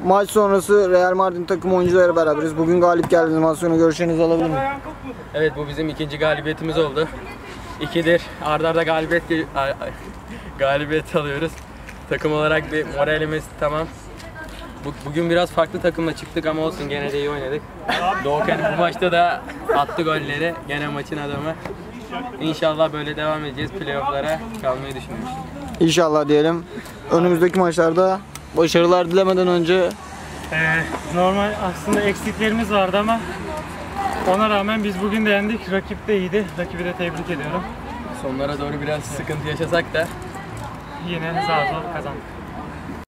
Maç sonrası Real Madrid takım oyuncuları beraberiz. Bugün galip geldiniz. Maç sonu görüşlerinizi alabilir miyim? Evet, bu bizim ikinci galibiyetimiz oldu. 2'dir arda arda galibiyet alıyoruz. Takım olarak bir moralimiz tamam. Bugün biraz farklı takımla çıktık ama olsun, gene de iyi oynadık. Doğukan bu maçta da attı golleri. Gene maçın adamı. İnşallah böyle devam edeceğiz. Playoff'lara kalmayı düşünüyoruz. İnşallah diyelim. Önümüzdeki maçlarda başarılar dilemeden önce normal aslında eksiklerimiz vardı ama ona rağmen biz bugün de yendik. Rakip de iyiydi. Rakibi de tebrik ediyorum. Sonlara doğru biraz sıkıntı yaşasak da Yine zar zor kazandık.